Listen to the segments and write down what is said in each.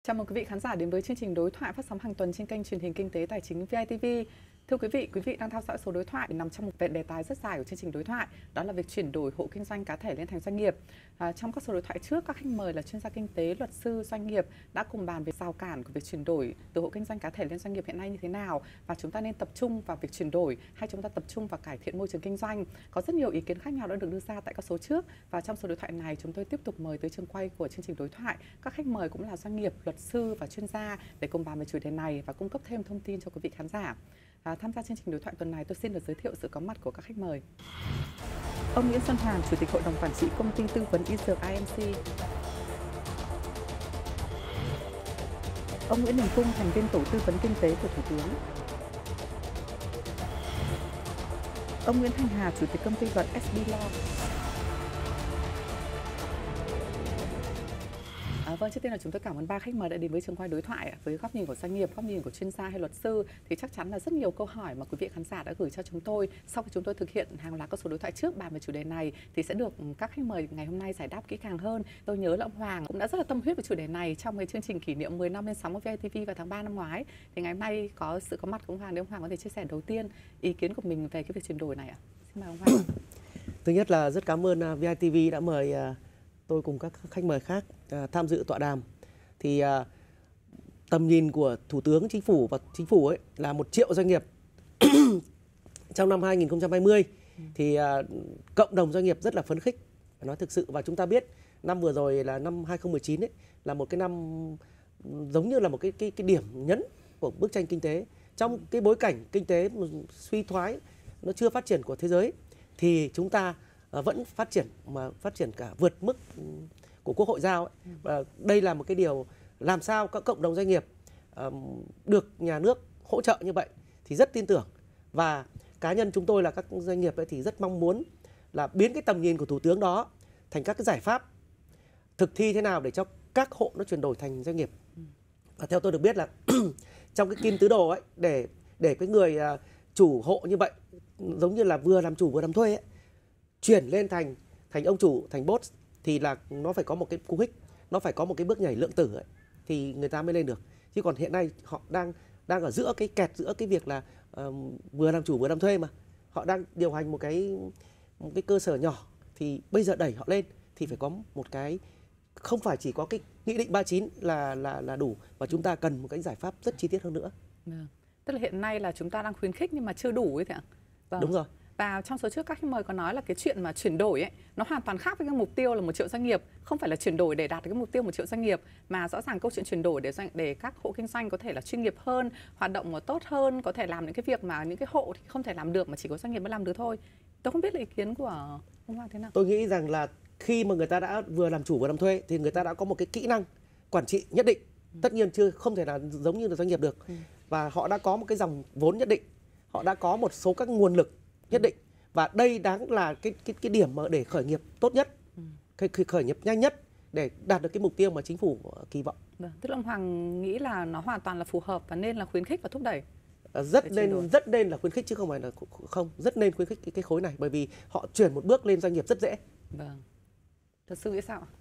Chào mừng quý vị khán giả đến với chương trình đối thoại phát sóng hàng tuần trên kênh truyền hình Kinh tế Tài chính VITV. Thưa quý vị đang theo dõi số đối thoại nằm trong một đề tài rất dài của chương trình đối thoại, đó là việc chuyển đổi hộ kinh doanh cá thể lên thành doanh nghiệp. Trong các số đối thoại trước, các khách mời là chuyên gia kinh tế, luật sư, doanh nghiệp đã cùng bàn về rào cản của việc chuyển đổi từ hộ kinh doanh cá thể lên doanh nghiệp hiện nay như thế nào, và chúng ta nên tập trung vào việc chuyển đổi hay chúng ta tập trung vào cải thiện môi trường kinh doanh. Có rất nhiều ý kiến khác nhau đã được đưa ra tại các số trước, và trong số đối thoại này chúng tôi tiếp tục mời tới trường quay của chương trình đối thoại các khách mời cũng là doanh nghiệp, luật sư và chuyên gia để cùng bàn về chủ đề này và cung cấp thêm thông tin cho quý vị khán giả. Tham gia chương trình đối thoại tuần này, tôi xin được giới thiệu sự có mặt của các khách mời. Ông Nguyễn Xuân Hoàn, Chủ tịch Hội đồng Quản trị Công ty Tư vấn Y Dược IMC. Ông Nguyễn Đình Cung, thành viên Tổ tư vấn Kinh tế của Thủ tướng. Ông Nguyễn Thanh Hà, Chủ tịch Công ty luật SB Law. Vâng, trước tiên là chúng tôi cảm ơn ba khách mời đã đến với trường quay đối thoại. Với góc nhìn của doanh nghiệp, góc nhìn của chuyên gia hay luật sư thì chắc chắn là rất nhiều câu hỏi mà quý vị khán giả đã gửi cho chúng tôi. Sau khi chúng tôi thực hiện hàng loạt các số đối thoại trước bàn về chủ đề này thì sẽ được các khách mời ngày hôm nay giải đáp kỹ càng hơn. Tôi nhớ là ông Hoàng cũng đã rất là tâm huyết với chủ đề này trong cái chương trình kỷ niệm 10 năm lên sóng của VITV vào tháng 3 năm ngoái. Thì ngày hôm nay có sự có mặt của ông Hoàng, để ông Hoàng có thể chia sẻ đầu tiên ý kiến của mình về cái việc chuyển đổi này ạ. Xin mời ông Hoàng. Thứ nhất là rất cảm ơn VITV đã mời tôi cùng các khách mời khác tham dự tọa đàm. Thì tầm nhìn của Thủ tướng Chính phủ và Chính phủ ấy là 1 triệu doanh nghiệp trong năm 2020 thì cộng đồng doanh nghiệp rất là phấn khích, phải nói thực sự. Và chúng ta biết năm vừa rồi là năm 2019 ấy, là một cái năm giống như là một cái điểm nhấn của bức tranh kinh tế. Trong cái bối cảnh kinh tế suy thoái, nó chưa phát triển của thế giới, thì chúng ta vẫn phát triển, mà phát triển cả vượt mức của Quốc hội giao ấy. Và đây là một cái điều làm sao các cộng đồng doanh nghiệp được nhà nước hỗ trợ như vậy thì rất tin tưởng. Và cá nhân chúng tôi là các doanh nghiệp ấy thì rất mong muốn là biến cái tầm nhìn của Thủ tướng đó thành các cái giải pháp thực thi thế nào để cho các hộ nó chuyển đổi thành doanh nghiệp. Và theo tôi được biết là trong cái kim tứ đồ ấy, để cái người chủ hộ như vậy, giống như là vừa làm chủ vừa làm thuê ấy, chuyển lên thành ông chủ, thành boss, thì là nó phải có một cái cú hích, nó phải có một cái bước nhảy lượng tử ấy, thì người ta mới lên được. Chứ còn hiện nay họ đang ở giữa cái kẹt, giữa cái việc là vừa làm chủ vừa làm thuê, mà họ đang điều hành một cái cơ sở nhỏ, thì bây giờ đẩy họ lên thì phải có một cái, không phải chỉ có cái nghị định 39 là đủ, mà chúng ta cần một cái giải pháp rất chi tiết hơn nữa. Tức là hiện nay là chúng ta đang khuyến khích nhưng mà chưa đủ ấy, thế ạ? Vâng. Đúng rồi. Và trong số trước các khách mời có nói là cái chuyện mà chuyển đổi ấy, nó hoàn toàn khác với cái mục tiêu là 1 triệu doanh nghiệp. Không phải là chuyển đổi để đạt được cái mục tiêu 1 triệu doanh nghiệp, mà rõ ràng câu chuyện chuyển đổi để các hộ kinh doanh có thể là chuyên nghiệp hơn, hoạt động tốt hơn, có thể làm những cái việc mà những cái hộ thì không thể làm được, mà chỉ có doanh nghiệp mới làm được thôi. Tôi không biết là ý kiến của ông Hoàng thế nào. Tôi nghĩ rằng là khi mà người ta đã vừa làm chủ vừa làm thuê thì người ta đã có một cái kỹ năng quản trị nhất định. Tất nhiên không thể là giống như là doanh nghiệp được. Và họ đã có một cái dòng vốn nhất định, họ đã có một số các nguồn lực nhất định, và đây đáng là cái điểm mà để khởi nghiệp tốt nhất, khởi nghiệp nhanh nhất để đạt được cái mục tiêu mà chính phủ kỳ vọng. Tức là ông Hoàng nghĩ là nó hoàn toàn là phù hợp và nên là khuyến khích và thúc đẩy. Rất nên là khuyến khích chứ không phải là không, rất nên khuyến khích cái khối này, bởi vì họ chuyển một bước lên doanh nghiệp rất dễ. Vâng. Luật sư nghĩ sao ạ?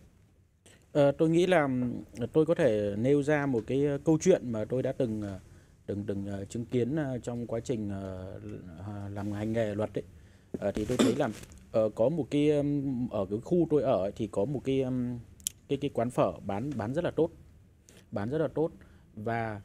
Tôi nghĩ là tôi có thể nêu ra một cái câu chuyện mà tôi đã từng chứng kiến trong quá trình làm hành nghề luật ấy. Thì tôi thấy là có một cái ở cái khu tôi ở thì có một cái quán phở bán rất là tốt, và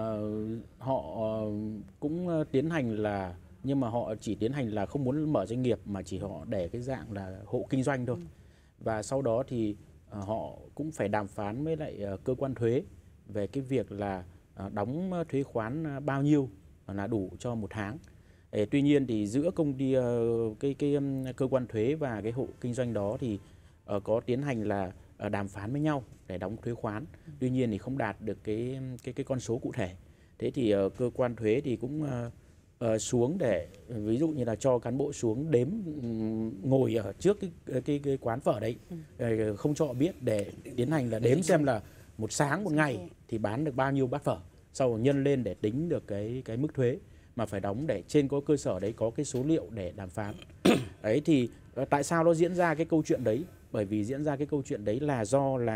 họ cũng tiến hành là, nhưng mà họ chỉ tiến hành là không muốn mở doanh nghiệp, mà chỉ họ để cái dạng là hộ kinh doanh thôi. Và sau đó thì họ cũng phải đàm phán với lại cơ quan thuế về cái việc là đóng thuế khoán bao nhiêu là đủ cho 1 tháng. Tuy nhiên thì giữa công ty cái cơ quan thuế và cái hộ kinh doanh đó thì có tiến hành là đàm phán với nhau để đóng thuế khoán. Tuy nhiên thì không đạt được cái con số cụ thể. Thế thì cơ quan thuế thì cũng xuống để ví dụ như là cho cán bộ xuống đếm, ngồi ở trước cái quán phở đấy, không cho họ biết, để tiến hành là đếm xem là một sáng một ngày thì bán được bao nhiêu bát phở, sau rồi nhân lên để tính được cái mức thuế mà phải đóng, để trên có cơ sở đấy có cái số liệu để đàm phán. Đấy thì tại sao nó diễn ra cái câu chuyện đấy? Bởi vì diễn ra cái câu chuyện đấy là do là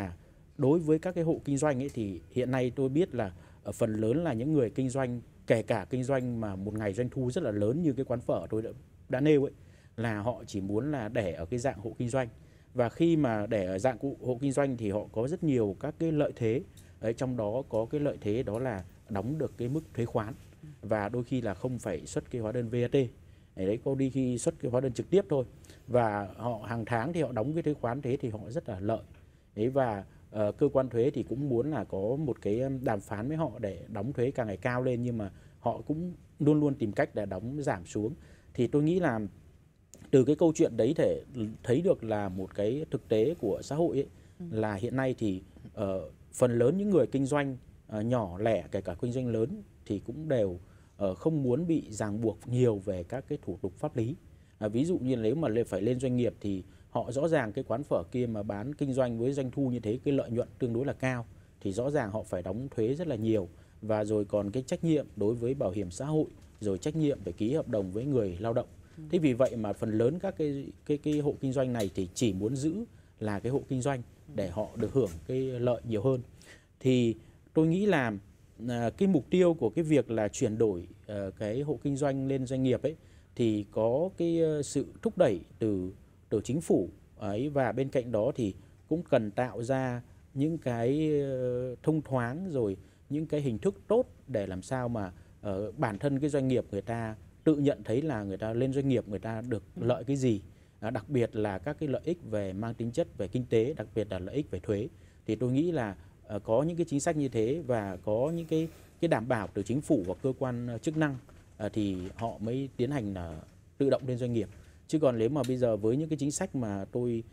đối với các cái hộ kinh doanh ấy thì hiện nay tôi biết là phần lớn là những người kinh doanh, kể cả kinh doanh mà một ngày doanh thu rất là lớn như cái quán phở tôi đã nêu ấy, là họ chỉ muốn là để ở cái dạng hộ kinh doanh. Và khi mà để ở dạng hộ kinh doanh thì họ có rất nhiều các cái lợi thế. Đấy, trong đó có cái lợi thế đó là đóng được cái mức thuế khoán và đôi khi là không phải xuất cái hóa đơn VAT. Đấy, có đi khi xuất cái hóa đơn trực tiếp thôi. Và họ hàng tháng thì họ đóng cái thuế khoán, thế thì họ rất là lợi. Đấy, và cơ quan thuế thì cũng muốn là có một cái đàm phán với họ để đóng thuế càng ngày cao lên, nhưng mà họ cũng luôn luôn tìm cách để đóng giảm xuống. Thì tôi nghĩ là từ cái câu chuyện đấy thể thấy được là một cái thực tế của xã hội ấy, là hiện nay thì phần lớn những người kinh doanh nhỏ lẻ, kể cả kinh doanh lớn thì cũng đều không muốn bị ràng buộc nhiều về các cái thủ tục pháp lý. Ví dụ như nếu mà phải lên doanh nghiệp thì họ rõ ràng cái quán phở kia mà bán kinh doanh với doanh thu như thế, cái lợi nhuận tương đối là cao, thì rõ ràng họ phải đóng thuế rất là nhiều. Và rồi còn cái trách nhiệm đối với bảo hiểm xã hội, rồi trách nhiệm phải ký hợp đồng với người lao động. Thế vì vậy mà phần lớn các cái hộ kinh doanh này thì chỉ muốn giữ là cái hộ kinh doanh để họ được hưởng cái lợi nhiều hơn. Thì tôi nghĩ là cái mục tiêu của cái việc là chuyển đổi cái hộ kinh doanh lên doanh nghiệp ấy thì có cái sự thúc đẩy từ chính phủ ấy, và bên cạnh đó thì cũng cần tạo ra những cái thông thoáng, rồi những cái hình thức tốt để làm sao mà bản thân cái doanh nghiệp người ta tự nhận thấy là người ta lên doanh nghiệp người ta được lợi cái gì, đặc biệt là các cái lợi ích về mang tính chất về kinh tế, đặc biệt là lợi ích về thuế. Thì tôi nghĩ là có những cái chính sách như thế và có những cái đảm bảo từ chính phủ hoặc cơ quan chức năng thì họ mới tiến hành là tự động lên doanh nghiệp. Chứ còn nếu mà bây giờ với những cái chính sách mà tôi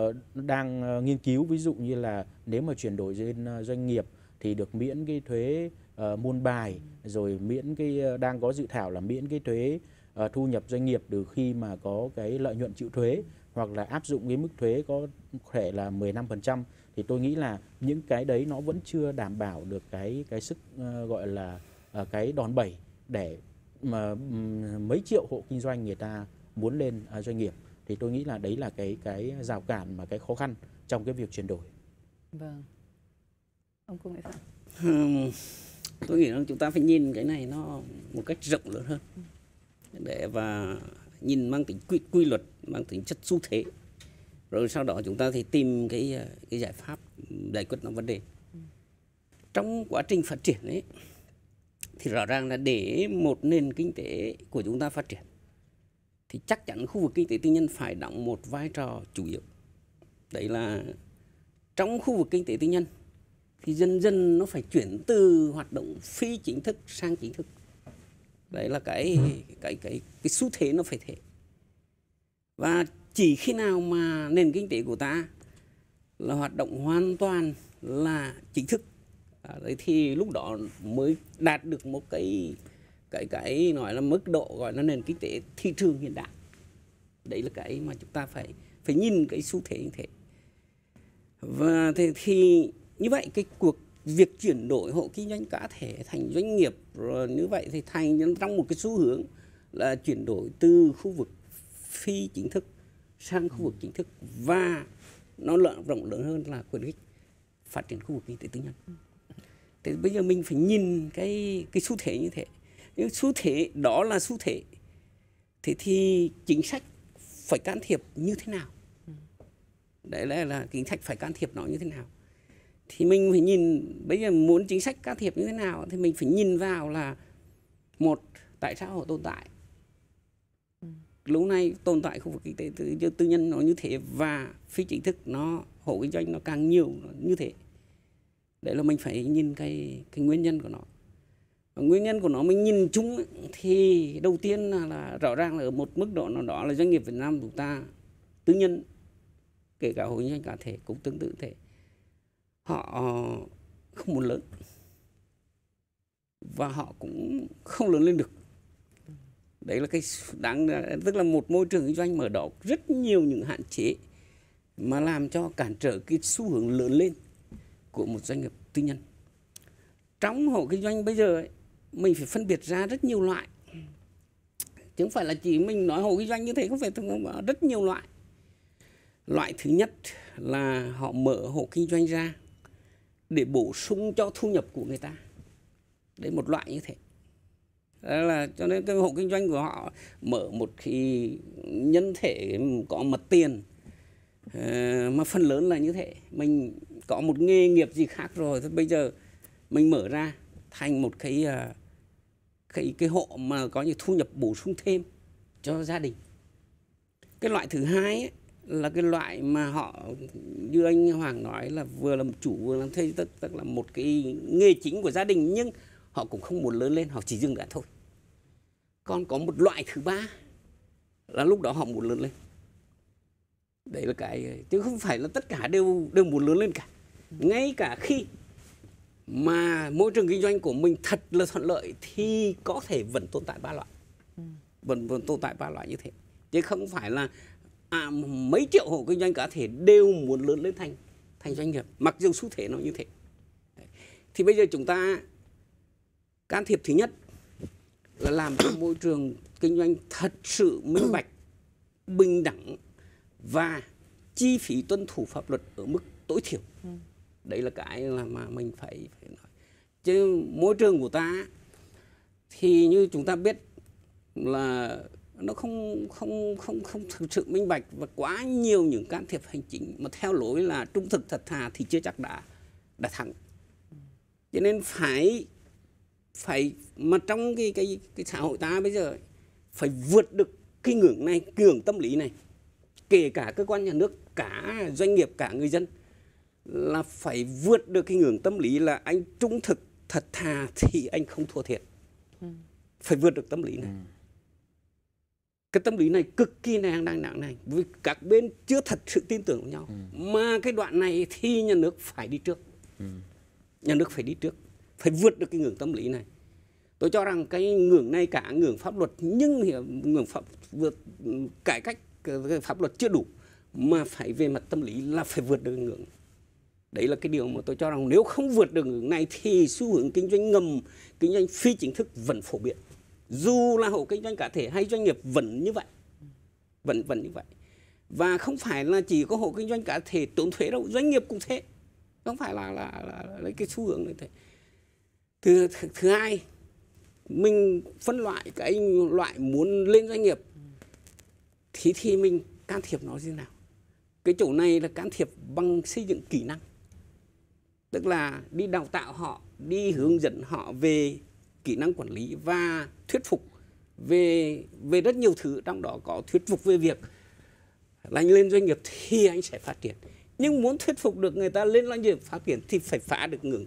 đang nghiên cứu, ví dụ như là nếu mà chuyển đổi lên doanh nghiệp thì được miễn cái thuế môn bài, rồi miễn cái đang có dự thảo là miễn cái thuế thu nhập doanh nghiệp từ khi mà có cái lợi nhuận chịu thuế, hoặc là áp dụng cái mức thuế có thể là 15%, thì tôi nghĩ là những cái đấy nó vẫn chưa đảm bảo được cái sức gọi là cái đòn bẩy để mà mấy triệu hộ kinh doanh người ta muốn lên doanh nghiệp. Thì tôi nghĩ là đấy là cái rào cản mà cái khó khăn trong cái việc chuyển đổi. Vâng. Ông Cung nghĩ sao? Tôi nghĩ rằng chúng ta phải nhìn cái này nó một cách rộng lớn hơn và nhìn mang tính quy luật, mang tính chất xu thế, rồi sau đó chúng ta thì tìm cái giải pháp giải quyết nó vấn đề. Trong quá trình phát triển ấy thì rõ ràng là để một nền kinh tế của chúng ta phát triển thì chắc chắn khu vực kinh tế tư nhân phải đóng một vai trò chủ yếu. Đấy là trong khu vực kinh tế tư nhân thì dần dần nó phải chuyển từ hoạt động phi chính thức sang chính thức. Đấy là cái xu thế nó phải thế. Và chỉ khi nào mà nền kinh tế của ta là hoạt động hoàn toàn là chính thức, đấy thì lúc đó mới đạt được một cái nói là mức độ gọi là nền kinh tế thị trường hiện đại. Đấy là cái mà chúng ta phải nhìn cái xu thế như thế. Và thì như vậy cái việc chuyển đổi hộ kinh doanh cá thể thành doanh nghiệp rồi như vậy thì thành trong một cái xu hướng là chuyển đổi từ khu vực phi chính thức sang khu vực chính thức, và nó rộng lớn hơn là khuyến khích phát triển khu vực kinh tế tư nhân. Thế bây giờ mình phải nhìn cái xu thế như thế. Nhưng xu thế đó là xu thế. Thế thì chính sách phải can thiệp như thế nào? Đấy là chính sách phải can thiệp nó như thế nào? Thì mình phải nhìn, bây giờ muốn chính sách can thiệp như thế nào thì mình phải nhìn vào là một, tại sao họ tồn tại? Lúc này tồn tại khu vực kinh tế tư nhân nó như thế, và phi chính thức nó hộ kinh doanh nó càng nhiều như thế. Đấy là mình phải nhìn cái nguyên nhân của nó. Và nguyên nhân của nó mình nhìn chung thì đầu tiên là rõ ràng là ở một mức độ nào đó là doanh nghiệp Việt Nam chúng ta tư nhân, kể cả hộ kinh doanh cá thể cũng tương tự thế, họ không muốn lớn và họ cũng không lớn lên được. Đấy là cái tức là một môi trường kinh doanh mở đó rất nhiều những hạn chế mà làm cho cản trở cái xu hướng lớn lên của một doanh nghiệp tư nhân. Trong hộ kinh doanh bây giờ ấy, mình phải phân biệt ra rất nhiều loại, chứ không phải là chỉ mình nói hộ kinh doanh như thế, không phải rất nhiều loại. Loại thứ nhất là họ mở hộ kinh doanh ra để bổ sung cho thu nhập của người ta. Đấy, một loại như thế. Đó là cho nên cái hộ kinh doanh của họ mở một cái nhân thể có mặt tiền, mà phần lớn là như thế. Mình có một nghề nghiệp gì khác rồi, thì bây giờ mình mở ra thành một cái hộ mà có những thu nhập bổ sung thêm cho gia đình. Cái loại thứ hai ấy, là cái loại mà họ, như anh Hoàng nói, là vừa làm chủ vừa làm thuê, tức là một cái nghề chính của gia đình, nhưng họ cũng không muốn lớn lên, họ chỉ dừng lại thôi. Còn có một loại thứ ba là lúc đó họ muốn lớn lên. Đấy là cái, chứ không phải là tất cả đều muốn lớn lên cả. Ngay cả khi mà môi trường kinh doanh của mình thật là thuận lợi thì có thể vẫn tồn tại ba loại. Vẫn tồn tại ba loại như thế. Chứ không phải là mấy triệu hộ kinh doanh cá thể đều muốn lớn lên thành doanh nghiệp, mặc dù xu thế nó như thế. Đấy. Thì bây giờ chúng ta can thiệp thứ nhất là làm cho môi trường kinh doanh thật sự minh bạch, bình đẳng và chi phí tuân thủ pháp luật ở mức tối thiểu. Đấy là cái là mà mình phải nói. Chứ môi trường của ta thì như chúng ta biết là nó không thực sự minh bạch, và quá nhiều những can thiệp hành chính mà theo lối là trung thực thật thà thì chưa chắc đã thắng. Cho nên phải mà trong cái xã hội ta bây giờ phải vượt được cái ngưỡng này, cái ngưỡng tâm lý này, kể cả cơ quan nhà nước, cả doanh nghiệp, cả người dân, là phải vượt được cái ngưỡng tâm lý là anh trung thực thật thà thì anh không thua thiệt. Phải vượt được tâm lý này. Cái tâm lý này cực kỳ đang nặng này, vì các bên chưa thật sự tin tưởng vào nhau. Mà cái đoạn này thì nhà nước phải đi trước. Nhà nước phải đi trước, phải vượt được cái ngưỡng tâm lý này. Tôi cho rằng cái ngưỡng này cả ngưỡng pháp luật, nhưng ngưỡng cải cách pháp luật chưa đủ, mà phải về mặt tâm lý là phải vượt được ngưỡng. Đấy là cái điều mà tôi cho rằng nếu không vượt được ngưỡng này thì xu hướng kinh doanh ngầm, kinh doanh phi chính thức vẫn phổ biến. Dù là hộ kinh doanh cá thể hay doanh nghiệp vẫn như vậy. Vẫn như vậy. Và không phải là chỉ có hộ kinh doanh cá thể trốn thuế đâu, doanh nghiệp cũng thế. Không phải là cái xu hướng như thế. Thứ hai, mình phân loại cái loại muốn lên doanh nghiệp thì mình can thiệp nó như thế nào? Cái chỗ này là can thiệp bằng xây dựng kỹ năng. Tức là đi đào tạo họ, đi hướng dẫn họ về kỹ năng quản lý và thuyết phục về rất nhiều thứ, trong đó có thuyết phục về việc là anh lên doanh nghiệp thì anh sẽ phát triển. Nhưng muốn thuyết phục được người ta lên doanh nghiệp phát triển thì phải phá được ngưỡng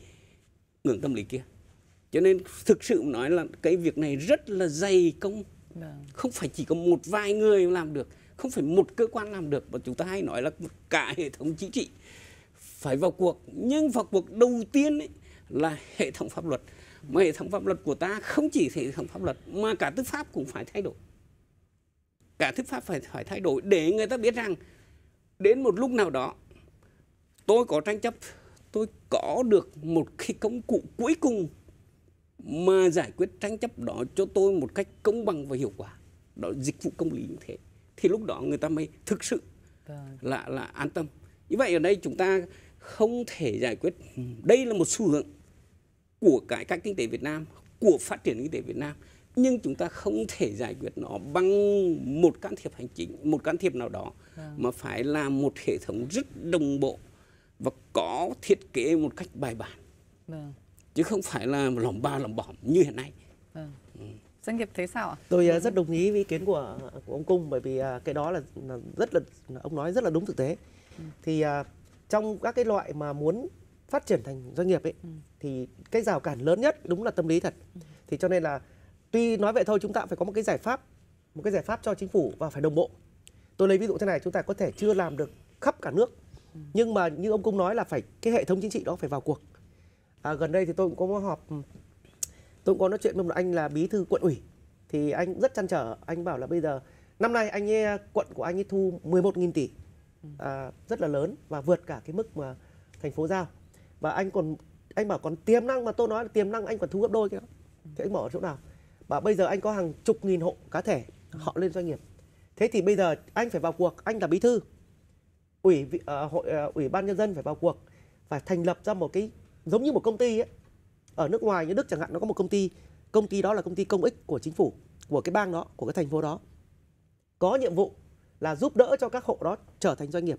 tâm lý kia. Cho nên thực sự nói là cái việc này rất là dày công. Không phải chỉ có một vài người làm được, không phải một cơ quan làm được, mà chúng ta hay nói là cả hệ thống chính trị phải vào cuộc. Nhưng vào cuộc đầu tiên ấy là hệ thống pháp luật. Mà hệ thống pháp luật của ta không chỉ hệ thống pháp luật mà cả tư pháp cũng phải thay đổi. Cả tư pháp phải thay đổi để người ta biết rằng đến một lúc nào đó tôi có tranh chấp, tôi có được một cái công cụ cuối cùng mà giải quyết tranh chấp đó cho tôi một cách công bằng và hiệu quả. Đó là dịch vụ công lý như thế. Thì lúc đó người ta mới thực sự là an tâm. Như vậy ở đây chúng ta không thể giải quyết. Đây là một xu hướng của cải cách kinh tế Việt Nam, của phát triển kinh tế Việt Nam. Nhưng chúng ta không thể giải quyết nó bằng một can thiệp hành chính, một can thiệp nào đó, mà phải là một hệ thống rất đồng bộ và có thiết kế một cách bài bản. Chứ không phải là lỏng ba lỏng bỏng như hiện nay. Doanh nghiệp thấy sao ạ? Tôi rất đồng ý với ý kiến của ông Cung, bởi vì cái đó là ông nói rất là đúng thực tế. Thì trong các cái loại mà muốn phát triển thành doanh nghiệp ấy, thì cái rào cản lớn nhất đúng là tâm lý thật. Thì cho nên là tuy nói vậy thôi, chúng ta phải có một cái giải pháp cho chính phủ và phải đồng bộ. Tôi lấy ví dụ thế này, chúng ta có thể chưa làm được khắp cả nước, nhưng mà như ông Cung nói là phải cái hệ thống chính trị đó phải vào cuộc. Gần đây thì tôi cũng có họp, tôi cũng có nói chuyện với một anh là bí thư quận ủy, thì anh rất trăn trở. Anh bảo là bây giờ năm nay quận của anh ấy thu 11.000 tỷ, rất là lớn và vượt cả cái mức mà thành phố giao. Và anh bảo còn tiềm năng, mà tôi nói là tiềm năng anh còn thu gấp đôi cái đó. Thì anh bỏ ở chỗ nào? Bảo bây giờ anh có hàng chục nghìn hộ cá thể họ lên doanh nghiệp. Thế thì bây giờ anh phải vào cuộc, anh là bí thư ủy ban nhân dân phải vào cuộc, phải thành lập ra một cái giống như một công ty ấy. Ở nước ngoài như Đức chẳng hạn, nó có một công ty đó là công ty công ích của chính phủ, của cái bang đó, của cái thành phố đó, có nhiệm vụ là giúp đỡ cho các hộ đó trở thành doanh nghiệp,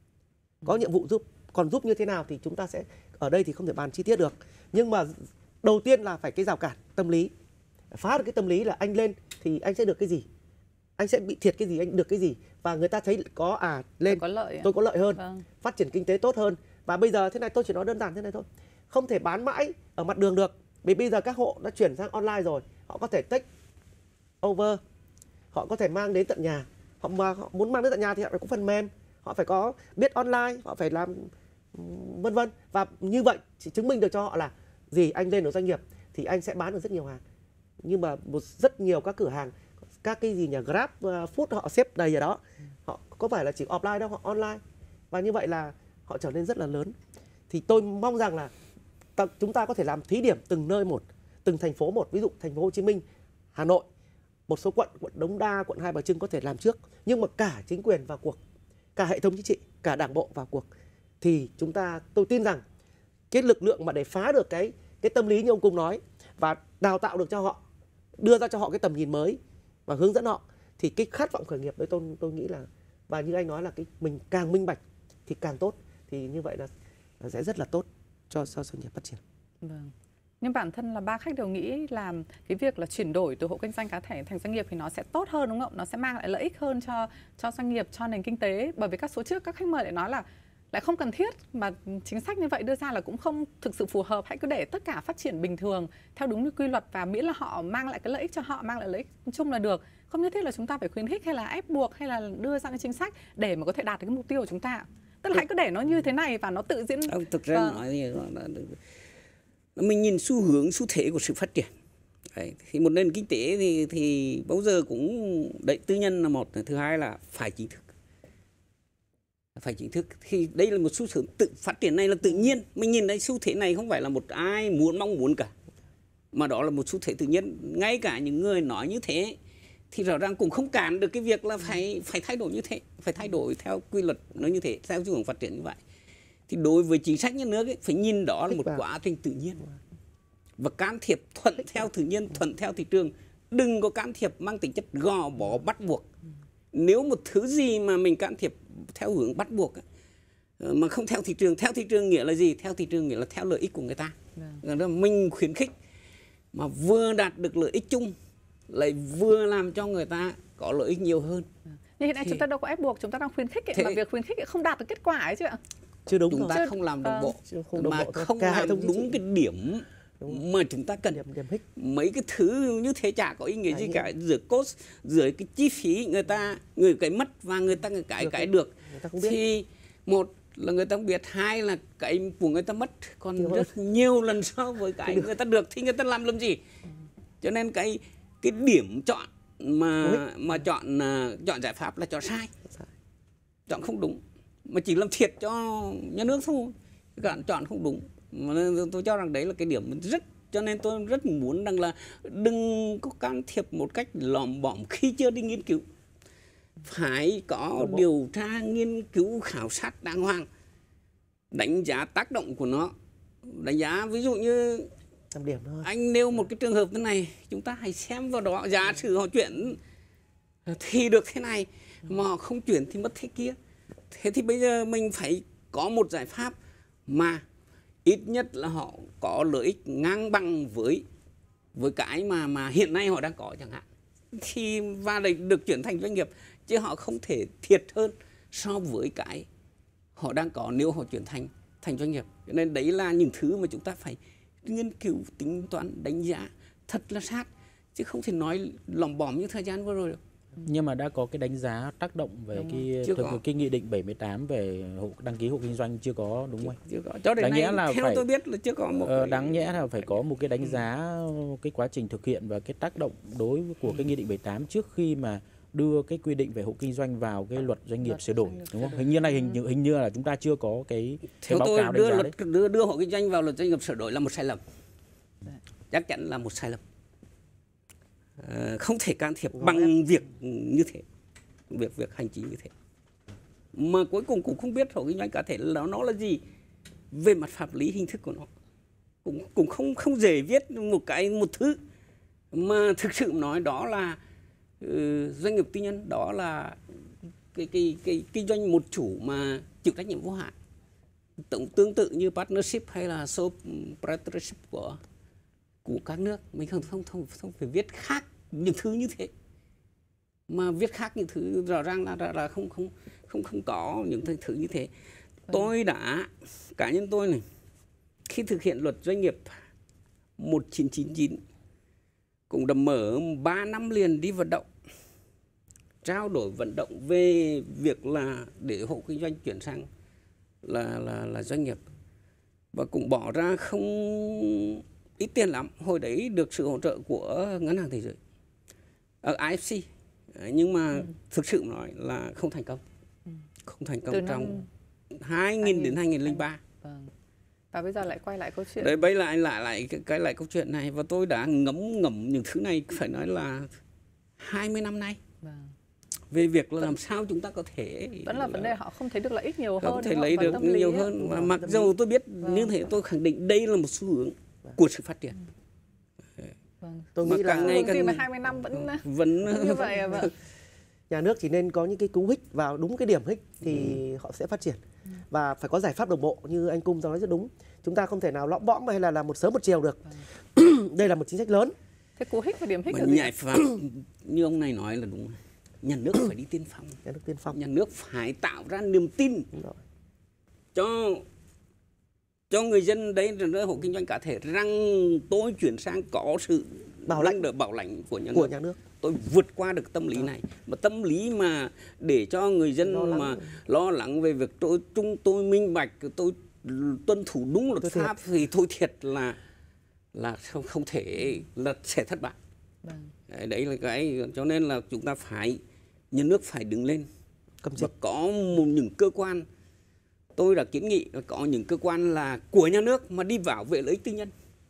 có nhiệm vụ giúp. Còn giúp như thế nào thì chúng ta sẽ ở đây thì không thể bàn chi tiết được, nhưng mà đầu tiên là phải cái rào cản tâm lý, phá được cái tâm lý là anh lên thì anh sẽ được cái gì, anh sẽ bị thiệt cái gì, anh được cái gì, và người ta thấy có lên tôi có lợi hơn, phát triển kinh tế tốt hơn. Và bây giờ thế này, tôi chỉ nói đơn giản thế này thôi, không thể bán mãi ở mặt đường được, vì bây giờ các hộ đã chuyển sang online rồi, họ có thể take over, họ có thể mang đến tận nhà, họ muốn mang đến tận nhà thì họ phải có phần mềm, họ phải có biết online, họ phải làm vân vân, và như vậy chỉ chứng minh được cho họ là gì, anh lên được doanh nghiệp thì anh sẽ bán được rất nhiều hàng. Nhưng mà rất nhiều các cửa hàng, các cái gì nhà Grab, Food họ xếp đầy ở đó, họ có phải là chỉ offline đâu, họ online, và như vậy là họ trở nên rất là lớn. Thì tôi mong rằng là chúng ta có thể làm thí điểm từng nơi một, từng thành phố một, ví dụ thành phố Hồ Chí Minh, Hà Nội, một số quận Đống Đa, quận Hai Bà Trưng có thể làm trước, nhưng mà cả chính quyền vào cuộc, cả hệ thống chính trị, cả đảng bộ vào cuộc, thì tôi tin rằng cái lực lượng mà để phá được cái tâm lý như ông Cung nói, và đào tạo được cho họ, đưa ra cho họ cái tầm nhìn mới và hướng dẫn họ, thì cái khát vọng khởi nghiệp đấy tôi nghĩ là, và như anh nói là mình càng minh bạch thì càng tốt, thì như vậy là sẽ rất là tốt cho doanh nghiệp phát triển. Vâng. Nhưng bản thân là ba khách đều nghĩ là cái việc là chuyển đổi từ hộ kinh doanh cá thể thành doanh nghiệp thì nó sẽ tốt hơn, đúng không? Nó sẽ mang lại lợi ích hơn cho doanh nghiệp, cho nền kinh tế. Bởi vì các số trước các khách mời lại nói là lại không cần thiết, mà chính sách như vậy đưa ra là cũng không thực sự phù hợp. Hãy cứ để tất cả phát triển bình thường theo đúng như quy luật, và miễn là họ mang lại cái lợi ích cho họ, mang lại lợi ích chung là được. Không nhất thiết là chúng ta phải khuyến khích hay là ép buộc hay là đưa ra cái chính sách để mà có thể đạt được cái mục tiêu của chúng ta. Tức là hãy cứ để nó như thế này và nó tự diễn. Thực ra nói thì mình nhìn xu hướng, xu thế của sự phát triển. Đấy, thì một nền kinh tế thì bao giờ cũng tư nhân là một, thứ hai là phải chính thức. Phải chính thức, thì đây là một xu hướng phát triển này là tự nhiên. Mình nhìn thấy xu thế này không phải là một ai mong muốn cả, mà đó là một xu thế tự nhiên. Ngay cả những người nói như thế thì rõ ràng cũng không cản được cái việc là phải thay đổi như thế, phải thay đổi theo quy luật nó như thế, theo xu hướng phát triển như vậy. Thì đối với chính sách nhà nước ấy, phải nhìn đó là một quá trình tự nhiên, và can thiệp thuận theo tự nhiên, thuận theo thị trường, đừng có can thiệp mang tính chất gò bó bắt buộc. Nếu một thứ gì mà mình can thiệp theo hướng bắt buộc mà không theo thị trường nghĩa là gì? Theo thị trường nghĩa là theo lợi ích của người ta. Mình khuyến khích mà vừa đạt được lợi ích chung lại vừa làm cho người ta có lợi ích nhiều hơn. Nhưng hiện nay chúng ta đâu có ép buộc, chúng ta đang khuyến khích ấy, mà việc khuyến khích không đạt được kết quả ấy chứ ạ? Chưa đúng, chúng ta không làm đồng bộ, mà không làm đúng cái điểm mà chúng ta cần. Mấy cái thứ như thế chả có ý nghĩa gì cả, giữa cost, giữa cái chi phí người cái mất và người ta cái được. Thì một là người ta không biết, hai là cái của người ta mất còn rất nhiều lần so với cái người ta được, thì người ta làm gì. Cho nên cái điểm chọn mà chọn giải pháp là chọn sai, chọn không đúng, mà chỉ làm thiệt cho nhà nước thôi, chọn không đúng. Tôi cho rằng đấy là cái điểm cho nên tôi rất muốn rằng là đừng có can thiệp một cách lỏm bỏm khi chưa đi nghiên cứu, phải có điều tra, nghiên cứu, khảo sát đàng hoàng, đánh giá tác động của nó, đánh giá ví dụ như anh nêu một cái trường hợp thế này, chúng ta hãy xem vào đó, giả sử họ chuyển thì được thế này mà họ không chuyển thì mất thế kia. Thế thì bây giờ mình phải có một giải pháp mà ít nhất là họ có lợi ích ngang bằng với cái mà hiện nay họ đang có chẳng hạn, thì và được chuyển thành doanh nghiệp, chứ họ không thể thiệt hơn so với cái họ đang có nếu họ chuyển thành doanh nghiệp. Cho nên đấy là những thứ mà chúng ta phải nghiên cứu, tính toán, đánh giá thật là sát, chứ không thể nói lỏng bỏm như thời gian vừa rồi được. Nhưng mà đã có cái đánh giá tác động về cái nghị định 78 về đăng ký hộ kinh doanh chưa có, đúng không? Chưa có. Cho đến nay theo tôi biết là chưa có một đáng nhẽ là phải có một cái đánh giá cái quá trình thực hiện và cái tác động đối của cái nghị định 78 trước khi mà đưa cái quy định về hộ kinh doanh vào cái luật doanh nghiệp sửa đổi, đúng không? Hình như là chúng ta chưa có cái báo cáo đánh giá đấy. Đưa hộ kinh doanh vào luật doanh nghiệp sửa đổi là một sai lầm. Chắc chắn là một sai lầm. Không thể can thiệp bằng việc như thế, việc hành chính như thế, mà cuối cùng cũng không biết hộ kinh doanh cá thể là nó là gì, về mặt pháp lý hình thức của nó cũng không dễ viết một thứ mà thực sự nói đó là doanh nghiệp tư nhân, đó là cái kinh doanh một chủ mà chịu trách nhiệm vô hạn, tương tự như partnership hay là sole proprietorship của các nước. Mình không phải viết khác những thứ như thế, mà viết khác những thứ rõ ràng là không có những thứ như thế. Tôi đã, cá nhân tôi này, khi thực hiện luật doanh nghiệp 1999 cũng đã mở 3 năm liền đi vận động, trao đổi vận động về việc là để hộ kinh doanh chuyển sang là doanh nghiệp, và cũng bỏ ra không ít tiền lắm. Hồi đấy được sự hỗ trợ của Ngân hàng Thế giới, IFC, nhưng mà thực sự nói là không thành công. Không thành công trong 2000 đến 2003. Vâng. Và bây giờ lại quay lại câu chuyện. Đấy, bây lại cái câu chuyện này, và tôi đã ngẫm những thứ này phải nói là 20 năm nay. Vâng. Về việc là làm sao chúng ta có thể vẫn là vấn đề họ không thấy được lợi ích nhiều hơn, có thể lấy được nhiều hơn. Và mặc dù tôi biết như thế, tôi khẳng định đây là một xu hướng của sự phát triển. Vâng. Tôi nghĩ là càng 20 năm vẫn như vậy à? Vâng. Nhà nước chỉ nên có những cái cú hích vào đúng cái điểm hích thì họ sẽ phát triển. Và phải có giải pháp đồng bộ, như anh Cung nói rất đúng. Chúng ta không thể nào lõm bõm hay là một sớm một chiều được. Đây là một chính sách lớn. Thế cú hích và điểm hích mà là gì? Nhạy pháp như ông này nói là đúng. Nhà nước phải đi tiên phong. Nhà nước tiên phong. Nhà nước phải tạo ra niềm tin cho người dân đấy, rồi hộ kinh doanh cá thể, rằng tôi chuyển sang có sự bảo lãnh của nhà nước. Tôi vượt qua được tâm lý này, mà tâm lý mà để cho người dân lo lắng về việc tôi minh bạch, tôi tuân thủ đúng luật pháp thì thôi thiệt là không thể, là sẽ thất bại. Đấy là cái, cho nên là chúng ta phải, nhà nước phải đứng lên và có những cơ quan. Tôi đã kiến nghị là có những cơ quan là của nhà nước mà đi bảo vệ lợi ích tư nhân.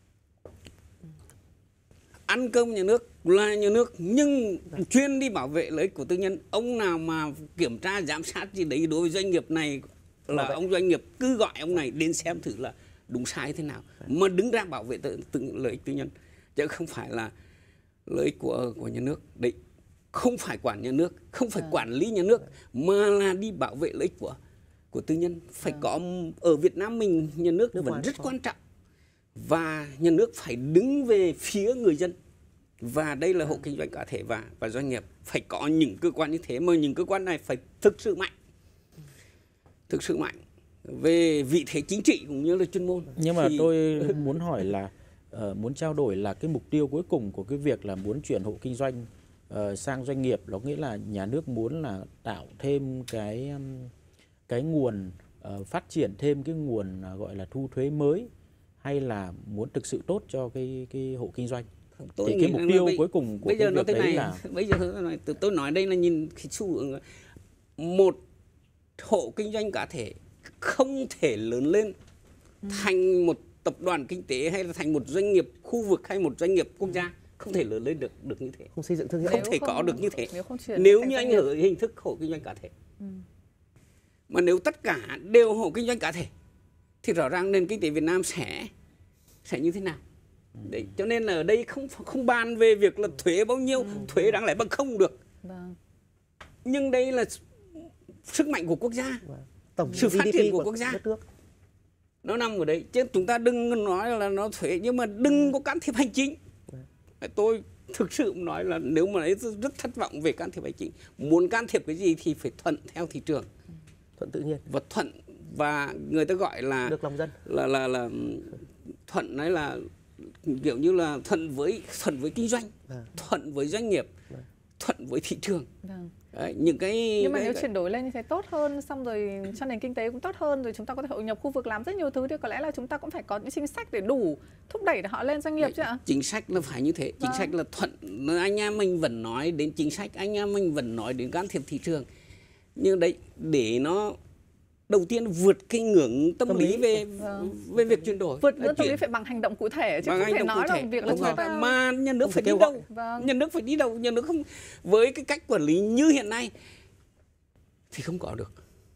Ăn cơm nhà nước là nhà nước, nhưng chuyên đi bảo vệ lợi ích của tư nhân. Ông nào mà kiểm tra giám sát gì đấy đối với doanh nghiệp này là ông doanh nghiệp cứ gọi ông này đến xem thử là đúng sai thế nào, mà đứng ra bảo vệ lợi ích tư nhân, chứ không phải là lợi ích của nhà nước. Đấy, không phải quản nhà nước, không phải quản lý nhà nước, mà là đi bảo vệ lợi ích của tư nhân. Phải có, ở Việt Nam mình nhà nước vẫn rất quan trọng, và nhà nước phải đứng về phía người dân. Và đây là hộ kinh doanh cá thể và doanh nghiệp phải có những cơ quan như thế, mà những cơ quan này phải thực sự mạnh về vị thế chính trị cũng như là chuyên môn. Nhưng mà tôi muốn hỏi là muốn trao đổi là cái mục tiêu cuối cùng của cái việc là muốn chuyển hộ kinh doanh sang doanh nghiệp, nó nghĩa là nhà nước muốn là tạo thêm cái nguồn phát triển thêm cái nguồn gọi là thu thuế mới, hay là muốn thực sự tốt cho cái hộ kinh doanh? Thì cái mục tiêu cuối cùng của cái việc đấy là bây giờ tôi nói đây là nhìn cái xu hướng, một hộ kinh doanh cá thể không thể lớn lên thành một tập đoàn kinh tế, hay là thành một doanh nghiệp khu vực, hay một doanh nghiệp quốc gia. Không thể lớn lên được như thế. Không xây dựng thương hiệu. Không thể có được như thế. Nếu như anh ở hình thức hộ kinh doanh cá thể. Mà nếu tất cả đều hộ kinh doanh cá thể thì rõ ràng nền kinh tế Việt Nam sẽ như thế nào? Đấy, cho nên là ở đây không bàn về việc là thuế bao nhiêu, thuế đáng lẽ bằng không được. Nhưng đây là sức mạnh của quốc gia, sự phát triển của quốc gia. Nó nằm ở đấy. Chứ chúng ta đừng nói là nó thuế, nhưng mà đừng có can thiệp hành chính. Tôi thực sự nói là nếu mà ấy rất thất vọng về can thiệp hành chính. Muốn can thiệp cái gì thì phải thuận theo thị trường, thuận tự nhiên, và người ta gọi là được lòng dân, là thuận, đấy là kiểu như là thuận với kinh doanh, thuận với doanh nghiệp, thuận với thị trường. Đấy, nhưng mà nếu chuyển đổi lên như thế tốt hơn, xong rồi cho nền kinh tế cũng tốt hơn, rồi chúng ta có thể hội nhập khu vực, làm rất nhiều thứ, thì có lẽ là chúng ta cũng phải có những chính sách để đủ thúc đẩy để họ lên doanh nghiệp chứ ạ? Chính sách là phải như thế. Chính sách là thuận. Anh em mình vẫn nói đến chính sách, anh em mình vẫn nói đến can thiệp thị trường, nhưng đấy để nó đầu tiên vượt cái ngưỡng tâm lý về việc chuyển đổi. Vượt ngưỡng tâm lý phải bằng hành động cụ thể, chứ không thể nói là việc là chúng ta mà nhà nước phải đi đâu. Nhà nước phải đi đâu. Nhà nước không, với cái cách quản lý như hiện nay thì không có được.